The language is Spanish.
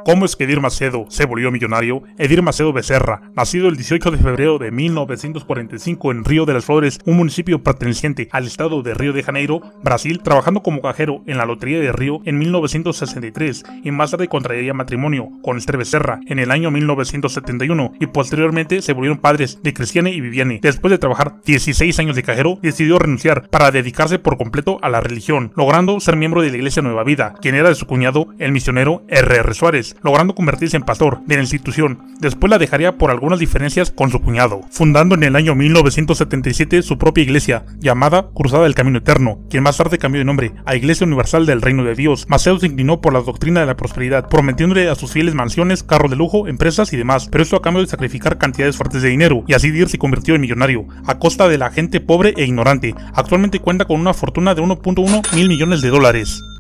¿Cómo es que Edir Macedo se volvió millonario? Edir Macedo Becerra, nacido el 18 de febrero de 1945 en Río de las Flores, un municipio perteneciente al estado de Río de Janeiro, Brasil, trabajando como cajero en la Lotería de Río en 1963 y más tarde contraería matrimonio con Esther Becerra en el año 1971 y posteriormente se volvieron padres de Cristiane y Viviane. Después de trabajar 16 años de cajero, decidió renunciar para dedicarse por completo a la religión, logrando ser miembro de la Iglesia Nueva Vida, quien era de su cuñado, el misionero R.R. Suárez, logrando convertirse en pastor de la institución. Después la dejaría por algunas diferencias con su cuñado, fundando en el año 1977 su propia iglesia, llamada Cruzada del Camino Eterno, quien más tarde cambió de nombre a Iglesia Universal del Reino de Dios. Macedo se inclinó por la doctrina de la prosperidad, prometiéndole a sus fieles mansiones, carros de lujo, empresas y demás, pero esto a cambio de sacrificar cantidades fuertes de dinero, y así Edir se convirtió en millonario, a costa de la gente pobre e ignorante. Actualmente cuenta con una fortuna de 1.1 mil millones de dólares.